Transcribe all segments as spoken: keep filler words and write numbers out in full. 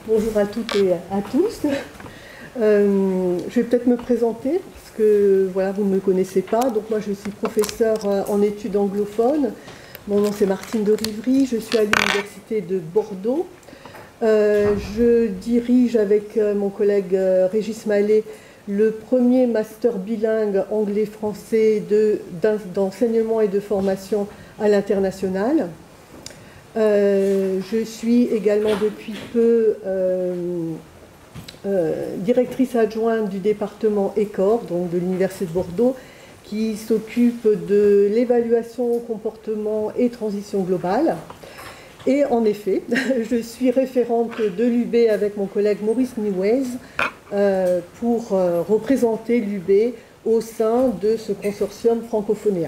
Bonjour à toutes et à tous. Euh, je vais peut-être me présenter parce que voilà, vous ne me connaissez pas. Donc moi je suis professeure en études anglophones. Mon nom c'est Martine de Rivry, je suis à l'université de Bordeaux. Euh, je dirige avec mon collègue Régis Mallet le premier master bilingue anglais-français d'enseignement et de formation à l'international. Euh, je suis également depuis peu euh, euh, directrice adjointe du département ECOR, donc de l'Université de Bordeaux, qui s'occupe de l'évaluation au comportement et transition globale. Et en effet, je suis référente de l'U B avec mon collègue Maurice Niwez euh, pour euh, représenter l'U B au sein de ce consortium Francophonia.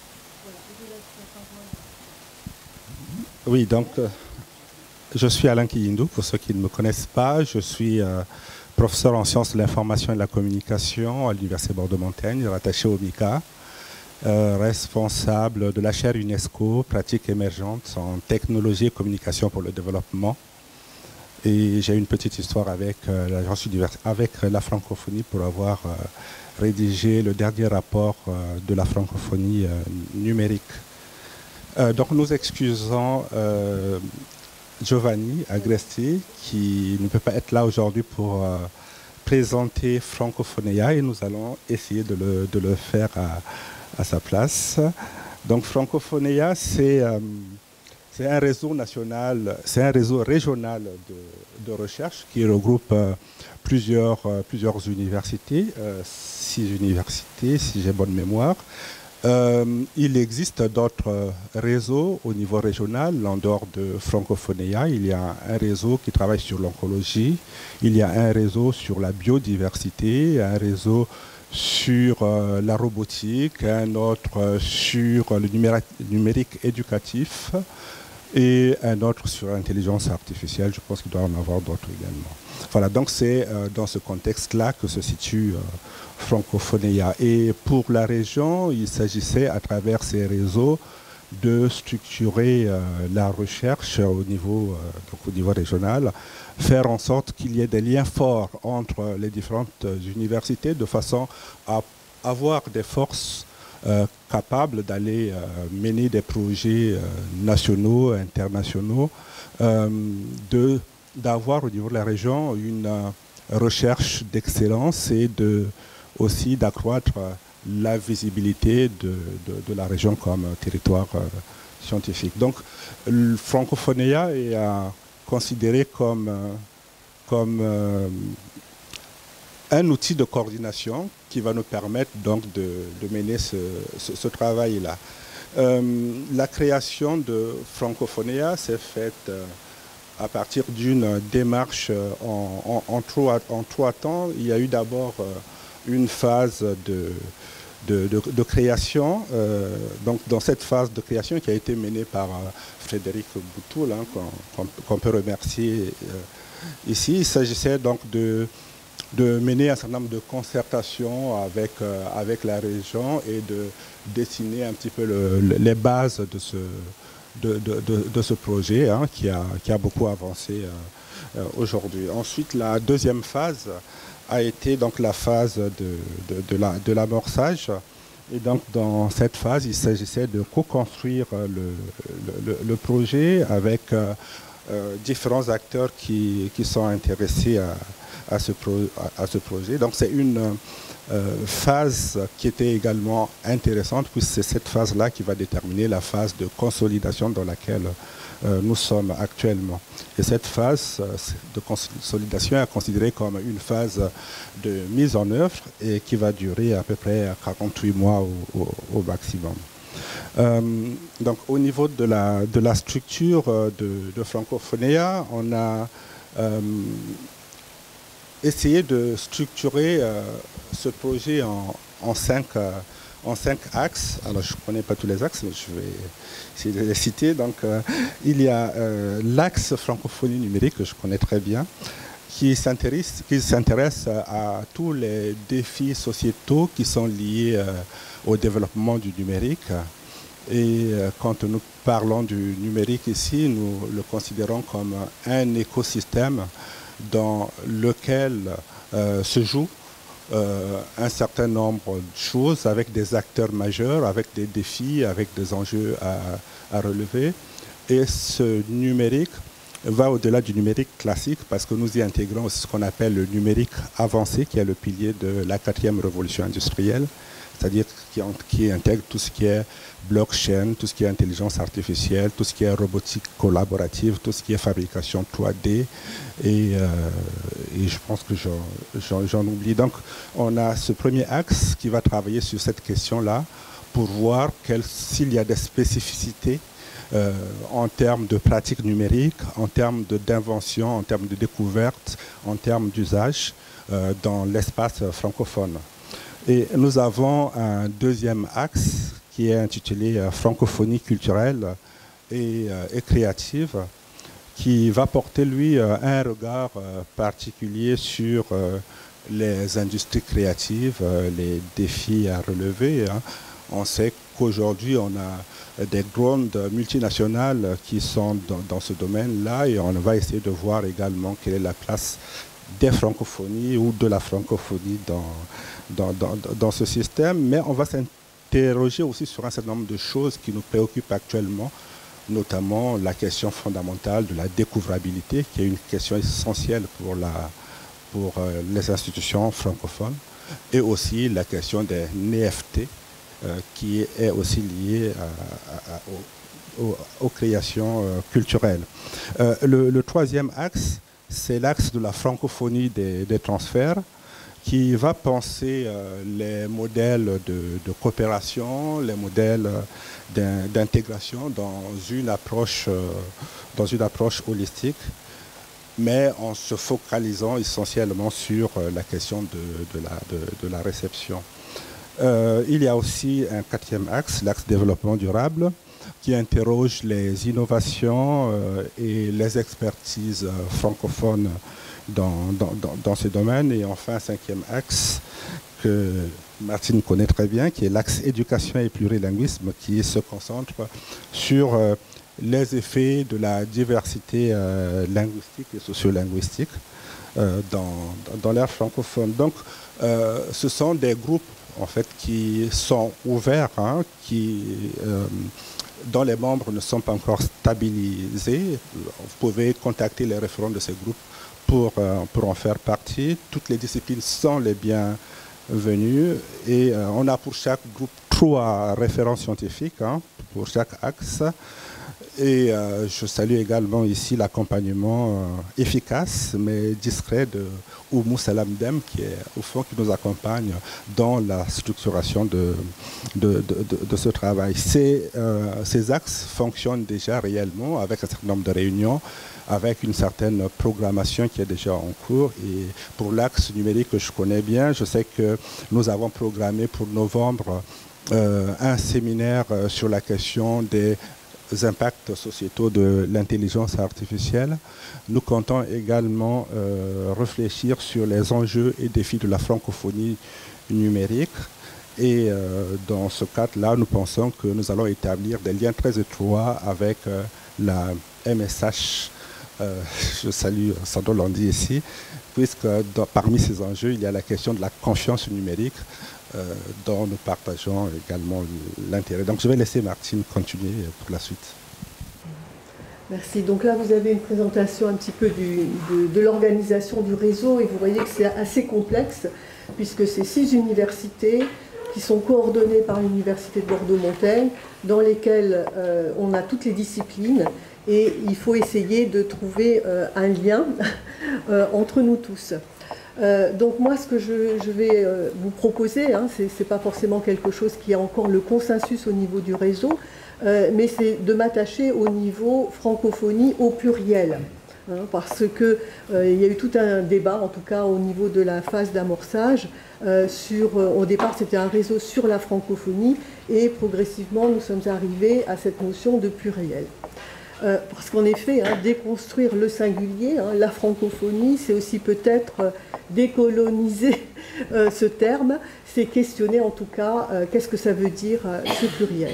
Oui, donc euh, je suis Alain Kiyindou, pour ceux qui ne me connaissent pas. Je suis euh, professeur en sciences de l'information et de la communication à l'Université Bordeaux-Montaigne, rattaché au MICA, euh, responsable de la chaire UNESCO, pratiques émergentes en technologie et communication pour le développement. Et j'ai une petite histoire avec, euh, l'agence universitaire, avec la francophonie pour avoir euh, rédigé le dernier rapport euh, de la francophonie euh, numérique. Euh, donc nous excusons euh, Giovanni Agresti qui ne peut pas être là aujourd'hui pour euh, présenter Francophonia et nous allons essayer de le, de le faire à, à sa place. Donc Francophonia, c'est euh, un réseau national, c'est un réseau régional de, de recherche qui regroupe euh, plusieurs, euh, plusieurs universités, euh, six universités si j'ai bonne mémoire. Euh, il existe d'autres réseaux au niveau régional, en dehors de Francophonia. Il y a un réseau qui travaille sur l'oncologie, il y a un réseau sur la biodiversité, un réseau sur euh, la robotique, un autre euh, sur le numérique, numérique éducatif et un autre sur l'intelligence artificielle. Je pense qu'il doit en avoir d'autres également. Voilà, donc c'est euh, dans ce contexte-là que se situe euh, Francophonia. Et pour la région, il s'agissait à travers ces réseaux de structurer euh, la recherche au niveau, euh, donc au niveau régional, faire en sorte qu'il y ait des liens forts entre les différentes universités de façon à avoir des forces euh, capables d'aller euh, mener des projets euh, nationaux, internationaux, euh, de d'avoir au niveau de la région une euh, recherche d'excellence et de, aussi d'accroître euh, la visibilité de, de, de la région comme euh, territoire euh, scientifique. Donc, le Francophonia est euh, considéré comme, euh, comme euh, un outil de coordination qui va nous permettre donc de, de mener ce, ce, ce travail-là. Euh, la création de Francophonia s'est faite euh, à partir d'une démarche en, en, en, trois, en trois temps. Il y a eu d'abord euh, une phase de, de, de, de création. Euh, donc dans cette phase de création qui a été menée par euh, Frédéric Boutoul, hein, qu'on qu'on peut remercier euh, ici, il s'agissait donc de, de mener un certain nombre de concertations avec, euh, avec la région et de dessiner un petit peu le, le, les bases de ce De, de, de, de ce projet hein, qui, a, qui a beaucoup avancé euh, euh, aujourd'hui. Ensuite, la deuxième phase a été donc la phase de, de, de la, de l'amorçage. Et donc, dans cette phase, il s'agissait de co-construire le, le, le projet avec euh, euh, différents acteurs qui, qui sont intéressés à, à, ce, pro, à, à ce projet. Donc, c'est une Euh, phase qui était également intéressante, puisque c'est cette phase-là qui va déterminer la phase de consolidation dans laquelle euh, nous sommes actuellement. Et cette phase euh, de consolidation est considérée comme une phase de mise en œuvre et qui va durer à peu près quarante-huit mois au, au, au maximum. Euh, donc au niveau de la, de la structure de, de Francophonia, on a euh, essayer de structurer euh, ce projet en, en, cinq, euh, en cinq axes. Alors, je ne connais pas tous les axes, mais je vais essayer de les citer. Donc, euh, il y a euh, l'axe francophonie numérique, que je connais très bien, qui s'intéresse, qui s'intéresse à tous les défis sociétaux qui sont liés euh, au développement du numérique. Et euh, quand nous parlons du numérique ici, nous le considérons comme un écosystème dans lequel euh, se joue euh, un certain nombre de choses avec des acteurs majeurs, avec des défis, avec des enjeux à, à relever. Et ce numérique va au-delà du numérique classique parce que nous y intégrons aussi ce qu'on appelle le numérique avancé, qui est le pilier de la quatrième révolution industrielle, c'est-à-dire qui, qui intègre tout ce qui est blockchain, tout ce qui est intelligence artificielle, tout ce qui est robotique collaborative, tout ce qui est fabrication trois D, et, euh, et je pense que j'en oublie. Donc on a ce premier axe qui va travailler sur cette question-là pour voir s'il y a des spécificités Euh, en termes de pratiques numériques, en termes d'invention, en termes de découverte, en termes d'usage euh, dans l'espace francophone. Et nous avons un deuxième axe qui est intitulé euh, francophonie culturelle et, euh, et créative, qui va porter, lui, euh, un regard euh, particulier sur euh, les industries créatives, euh, les défis à relever, hein. On sait qu'aujourd'hui, on a des grandes multinationales qui sont dans, dans ce domaine-là, et on va essayer de voir également quelle est la place des francophonies ou de la francophonie dans, dans, dans, dans ce système. Mais on va s'interroger aussi sur un certain nombre de choses qui nous préoccupent actuellement, notamment la question fondamentale de la découvrabilité, qui est une question essentielle pour, la, pour les institutions francophones, et aussi la question des N F T, Euh, qui est aussi lié à, à, à, aux, aux créations euh, culturelles. Euh, le, le troisième axe, c'est l'axe de la francophonie des, des transferts, qui va penser euh, les modèles de, de coopération, les modèles d'intégration dans une approche, euh, dans une approche holistique, mais en se focalisant essentiellement sur euh, la question de, de, la, de, de la réception. Euh, il y a aussi un quatrième axe, l'axe développement durable, qui interroge les innovations euh, et les expertises euh, francophones dans, dans, dans, dans ce domaine. Et enfin, un cinquième axe que Martine connaît très bien, qui est l'axe éducation et plurilinguisme, qui se concentre sur euh, les effets de la diversité euh, linguistique et sociolinguistique euh, dans, dans l'ère francophone. Donc, euh, ce sont des groupes en fait, qui sont ouverts, hein, qui, euh, dont les membres ne sont pas encore stabilisés. Vous pouvez contacter les référents de ces groupes pour, euh, pour en faire partie. Toutes les disciplines sont les bienvenues et euh, on a pour chaque groupe trois référents scientifiques, hein, pour chaque axe. Et euh, je salue également ici l'accompagnement euh, efficace mais discret de Oumou Salam Dem, qui est au fond qui nous accompagne dans la structuration de, de, de, de, de ce travail. Ces, euh, ces axes fonctionnent déjà réellement avec un certain nombre de réunions, avec une certaine programmation qui est déjà en cours. Et pour l'axe numérique que je connais bien, je sais que nous avons programmé pour novembre euh, un séminaire sur la question des impacts sociétaux de l'intelligence artificielle. Nous comptons également euh, réfléchir sur les enjeux et défis de la francophonie numérique. Et euh, dans ce cadre-là, nous pensons que nous allons établir des liens très étroits avec euh, la M S H. Euh, je salue Sandro Landi ici, puisque dans, parmi ces enjeux, il y a la question de la confiance numérique, Euh, dont nous partageons également l'intérêt. Donc je vais laisser Martine continuer pour la suite. Merci. Donc là, vous avez une présentation un petit peu du, de, de l'organisation du réseau et vous voyez que c'est assez complexe puisque c'est six universités qui sont coordonnées par l'Université de Bordeaux-Montaigne dans lesquelles euh, on a toutes les disciplines et il faut essayer de trouver euh, un lien euh, entre nous tous. Euh, donc moi, ce que je, je vais euh, vous proposer, hein, ce n'est pas forcément quelque chose qui a encore le consensus au niveau du réseau, euh, mais c'est de m'attacher au niveau francophonie au pluriel. Hein, parce qu'il euh, y a eu tout un débat, en tout cas au niveau de la phase d'amorçage, euh, sur, euh, au départ c'était un réseau sur la francophonie, et progressivement nous sommes arrivés à cette notion de pluriel. Euh, parce qu'en effet, hein, déconstruire le singulier, hein, la francophonie, c'est aussi peut-être euh, décoloniser euh, ce terme, c'est questionner en tout cas euh, qu'est-ce que ça veut dire euh, ce pluriel.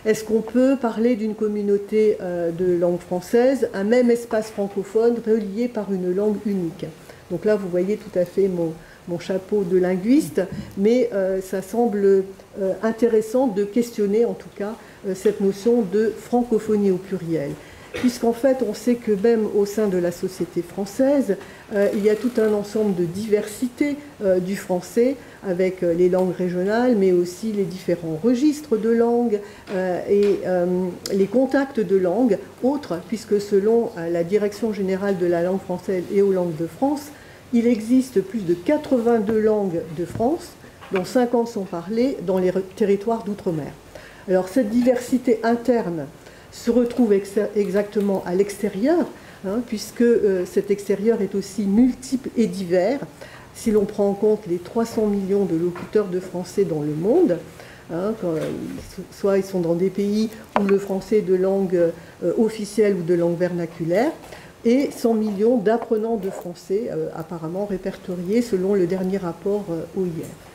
Est-ce qu'on peut parler d'une communauté euh, de langue française, un même espace francophone relié par une langue unique? Donc là, vous voyez tout à fait mon, mon chapeau de linguiste, mais euh, ça semble euh, intéressant de questionner en tout cas euh, cette notion de francophonie au pluriel. Puisqu'en fait, on sait que même au sein de la société française, euh, il y a tout un ensemble de diversité euh, du français, avec euh, les langues régionales, mais aussi les différents registres de langue euh, et euh, les contacts de langue autres, puisque selon euh, la Direction générale de la langue française et aux langues de France, il existe plus de quatre-vingt-deux langues de France, dont cinquante sont parlées dans les territoires d'outre-mer. Alors cette diversité interne se retrouve ex exactement à l'extérieur, hein, puisque euh, cet extérieur est aussi multiple et divers. Si l'on prend en compte les trois cents millions de locuteurs de français dans le monde, hein, quand, soit ils sont dans des pays où le français est de langue euh, officielle ou de langue vernaculaire, et cent millions d'apprenants de français euh, apparemment répertoriés selon le dernier rapport euh, O I F.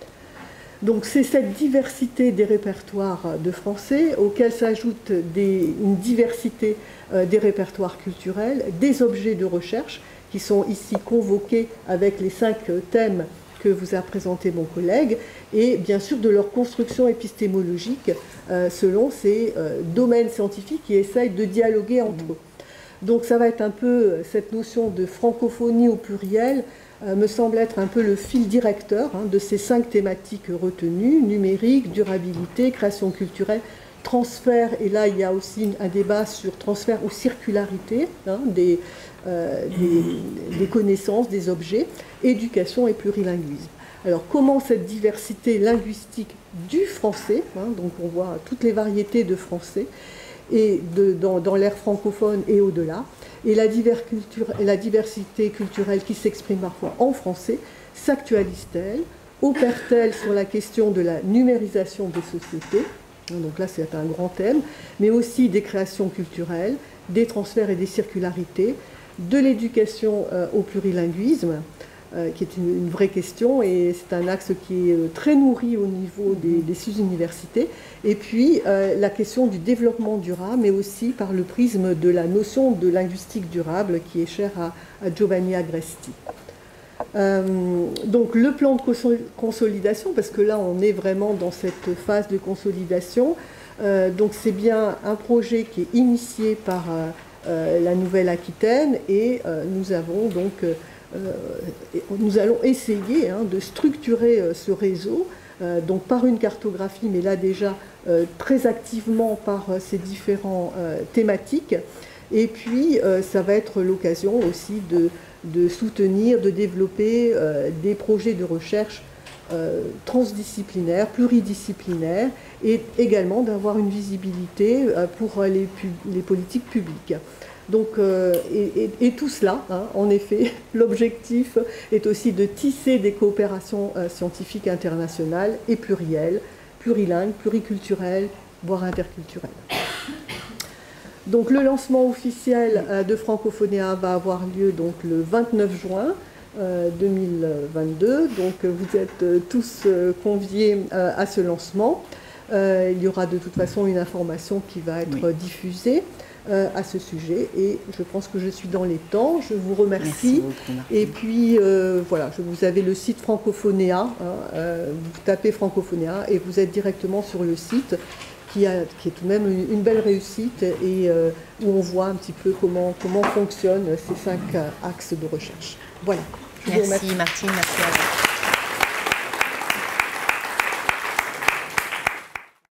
Donc c'est cette diversité des répertoires de français auquel s'ajoute une diversité euh, des répertoires culturels, des objets de recherche qui sont ici convoqués avec les cinq thèmes que vous a présenté mon collègue, et bien sûr de leur construction épistémologique euh, selon ces euh, domaines scientifiques qui essayent de dialoguer entre eux. Donc ça va être un peu cette notion de francophonie au pluriel, Euh, me semble être un peu le fil directeur hein, de ces cinq thématiques retenues: numérique, durabilité, création culturelle, transfert, et là il y a aussi un débat sur transfert ou circularité hein, des, euh, des, des connaissances, des objets, éducation et plurilinguisme. Alors comment cette diversité linguistique du français, hein, donc on voit toutes les variétés de français, et de, dans, dans l'ère francophone et au-delà, et la, et la diversité culturelle qui s'exprime parfois en français, s'actualise-t-elle, opère-t-elle sur la question de la numérisation des sociétés, donc là c'est un grand thème, mais aussi des créations culturelles, des transferts et des circularités, de l'éducation euh, au plurilinguisme, euh, qui est une, une vraie question, et c'est un axe qui est euh, très nourri au niveau des, des six-universités, et puis euh, la question du développement durable, mais aussi par le prisme de la notion de linguistique durable qui est chère à, à Giovanni Agresti. Euh, donc le plan de consolidation, parce que là on est vraiment dans cette phase de consolidation, euh, donc c'est bien un projet qui est initié par euh, euh, la Nouvelle-Aquitaine, et euh, nous avons donc euh, nous allons essayer hein, de structurer euh, ce réseau, euh, donc par une cartographie, mais là déjà euh, très activement par euh, ces différentes euh, thématiques, et puis euh, ça va être l'occasion aussi de, de soutenir, de développer euh, des projets de recherche euh, transdisciplinaires, pluridisciplinaires, et également d'avoir une visibilité euh, pour les, les politiques publiques. Donc, euh, et, et, et tout cela, hein, en effet, l'objectif est aussi de tisser des coopérations euh, scientifiques internationales et plurielles, plurilingues, pluriculturelles, voire interculturelles. Donc le lancement officiel euh, de Francophonéa va avoir lieu donc, le vingt-neuf juin euh, deux mille vingt-deux. Donc vous êtes euh, tous euh, conviés euh, à ce lancement. Euh, il y aura de toute façon une information qui va être oui. diffusée euh, à ce sujet, et je pense que je suis dans les temps. Je vous remercie. Beaucoup, et puis euh, voilà, je, vous avez le site Francophonéa, hein, euh, vous tapez Francophonéa et vous êtes directement sur le site qui, a, qui est tout de même une, une belle réussite, et euh, où on voit un petit peu comment, comment fonctionnent ces cinq axes de recherche. Voilà. Je merci vous remercie. Martine, merci à vous.